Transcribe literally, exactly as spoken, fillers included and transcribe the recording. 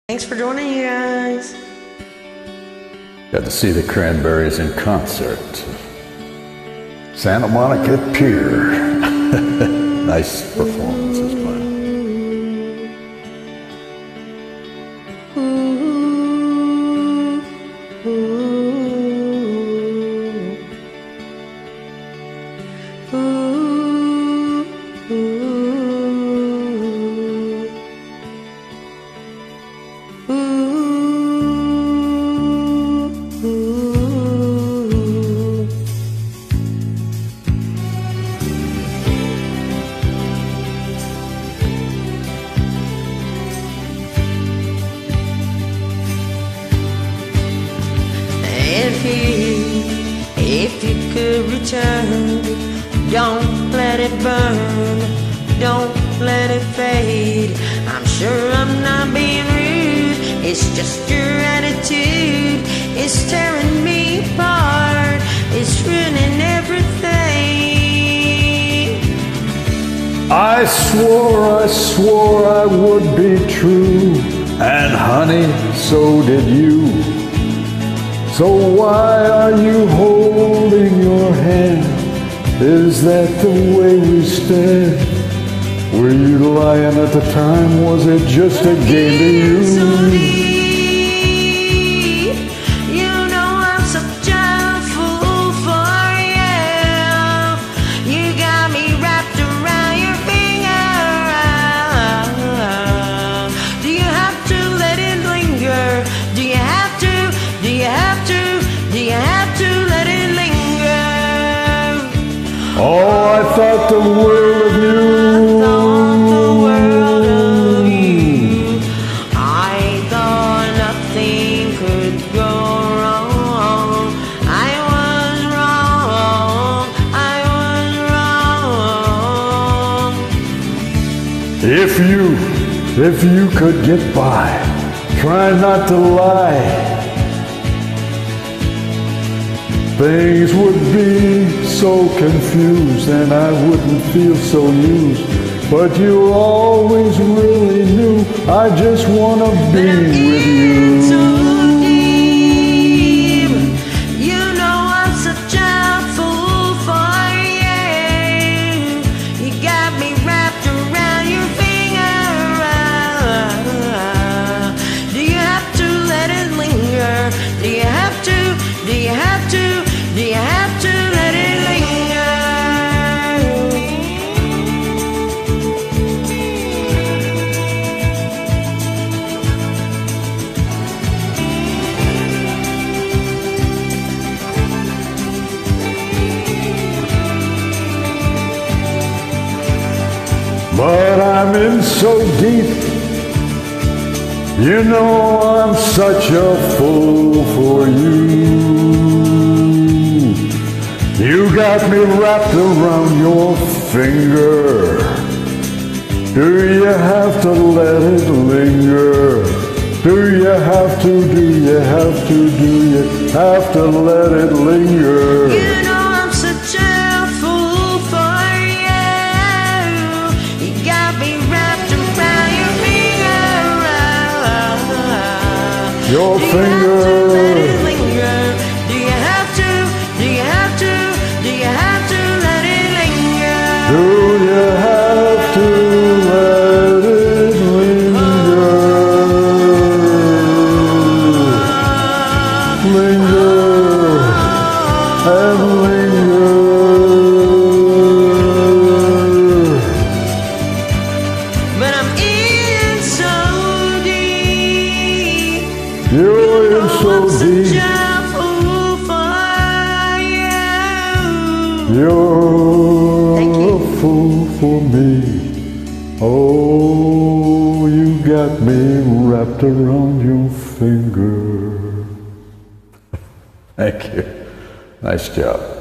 Thanks for joining, you guys. Got to see the Cranberries in concert. Santa Monica Pier. Nice performances, man. If you, if you could return, don't let it burn, don't let it fade. I'm sure I'm not being rude, it's just your attitude. It's tearing me apart, it's ruining everything. I swore, I swore I would be true, and honey, so did you. So why are you holding your hand? Is that the way we stand? Were you lying at the time? Was it just a game to you? So deep, you know I'm such a fool for you. You got me wrapped around your finger. Do you have to let it linger? Do you have to? Do you have to? Do you have to let it linger? Oh, I thought the world of you. I thought the world of you. I thought nothing could go wrong. I was wrong. I was wrong. If you, if you could get by, try not to lie. Things would be so confused and I wouldn't feel so used. But you always really knew I just want to be with you. So deep, you know I'm such a fool for you. You got me wrapped around your finger. Do you have to let it linger? Do you have to? Do you have to? Do you have to let it linger? But I'm in so deep. You know I'm such a fool for you. You got me wrapped around your finger. Do you have to let it linger? Do you have to, do you have to, do you have to let it linger? You know I'm such a fool for you. You got me wrapped around your finger. Your Do you finger. have to let it linger? Do you have to? Do you have to? Do you have to let it linger? Do you have to let it linger? Linger and linger. But I'm in so deep. You're in so I'm such deep. a fool for you. You're Thank you. a fool for me. Oh, you got me wrapped around your finger. Thank you. Nice job.